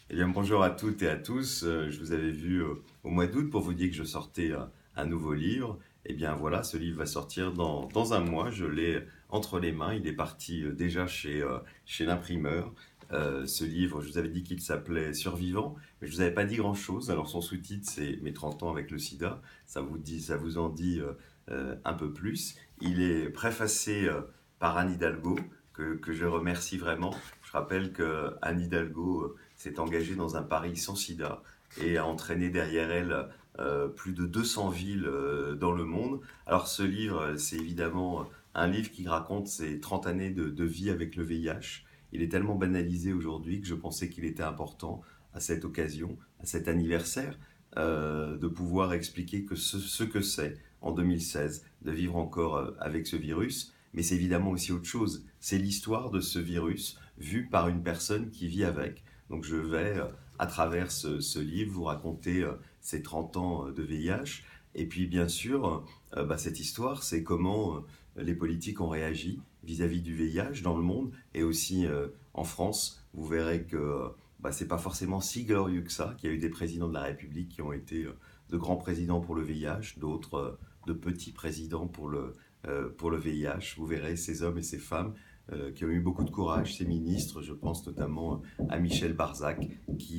Eh bien, bonjour à toutes et à tous. Je vous avais vu au mois d'août pour vous dire que je sortais un nouveau livre. Eh bien, voilà, ce livre va sortir dans un mois. Je l'ai entre les mains. Il est parti déjà chez l'imprimeur. Ce livre, je vous avais dit qu'il s'appelait Survivant, mais je vous avais pas dit grand-chose. Alors, son sous-titre, c'est Mes 30 ans avec le sida. Ça vous en dit un peu plus. Il est préfacé par Anne Hidalgo, que je remercie vraiment. Je rappelle que Anne Hidalgo s'est engagée dans un Paris sans sida et a entraîné derrière elle plus de 200 villes dans le monde. Alors ce livre, c'est évidemment un livre qui raconte ses 30 années de vie avec le VIH. Il est tellement banalisé aujourd'hui que je pensais qu'il était important à cette occasion, à cet anniversaire, de pouvoir expliquer que ce que c'est en 2016 de vivre encore avec ce virus. Mais c'est évidemment aussi autre chose. C'est l'histoire de ce virus vu par une personne qui vit avec. Donc je vais, à travers ce livre, vous raconter ces 30 ans de VIH. Et puis bien sûr, cette histoire, c'est comment les politiques ont réagi vis-à-vis du VIH dans le monde et aussi en France. Vous verrez que c'est pas forcément si glorieux que ça, qu'il y a eu des présidents de la République qui ont été de grands présidents pour le VIH, d'autres de petits présidents pour le VIH. Vous verrez ces hommes et ces femmes qui ont eu beaucoup de courage, ces ministres, je pense notamment à Michel Barzac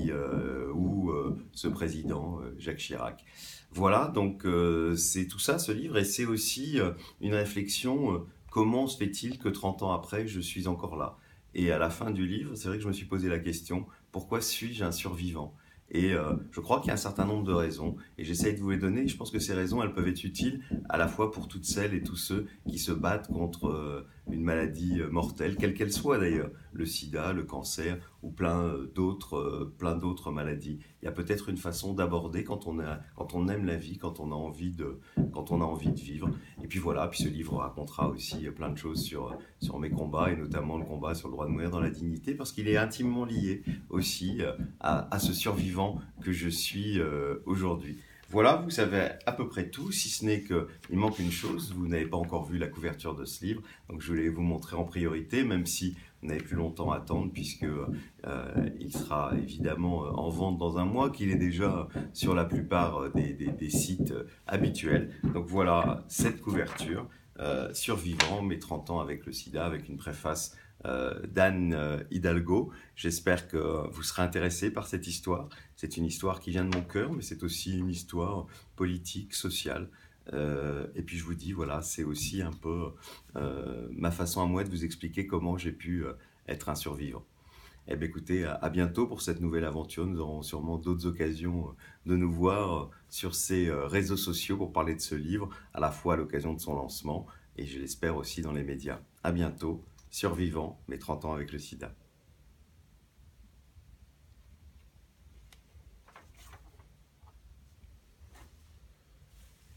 ou ce président Jacques Chirac. Voilà, donc c'est tout ça ce livre et c'est aussi une réflexion, comment se fait-il que 30 ans après je suis encore là? Et à la fin du livre, c'est vrai que je me suis posé la question, pourquoi suis-je un survivant? Et je crois qu'il y a un certain nombre de raisons, et j'essaye de vous les donner. Je pense que ces raisons, elles peuvent être utiles à la fois pour toutes celles et tous ceux qui se battent contre une maladie mortelle, quelle qu'elle soit d'ailleurs, le sida, le cancer ou plein d'autres maladies. Il y a peut-être une façon d'aborder quand on aime la vie, quand on a envie de vivre. Et puis voilà, puis ce livre racontera aussi plein de choses sur mes combats et notamment le combat sur le droit de mourir dans la dignité parce qu'il est intimement lié aussi à ce survivant que je suis aujourd'hui. Voilà, vous savez à peu près tout, si ce n'est qu'il manque une chose, vous n'avez pas encore vu la couverture de ce livre, donc je voulais vous montrer en priorité, même si vous n'avez plus longtemps à attendre, puisque il sera évidemment en vente dans un mois, qu'il est déjà sur la plupart des sites habituels. Donc voilà cette couverture, Survivant, mes 30 ans avec le sida, avec une préface d'Anne Hidalgo. J'espère que vous serez intéressé par cette histoire. C'est une histoire qui vient de mon cœur, mais c'est aussi une histoire politique, sociale. Et puis je vous dis, voilà, c'est aussi un peu ma façon à moi de vous expliquer comment j'ai pu être un survivant. Eh bien écoutez, à bientôt pour cette nouvelle aventure. Nous aurons sûrement d'autres occasions de nous voir sur ces réseaux sociaux pour parler de ce livre, à la fois à l'occasion de son lancement et je l'espère aussi dans les médias. À bientôt, survivant, mes 30 ans avec le sida.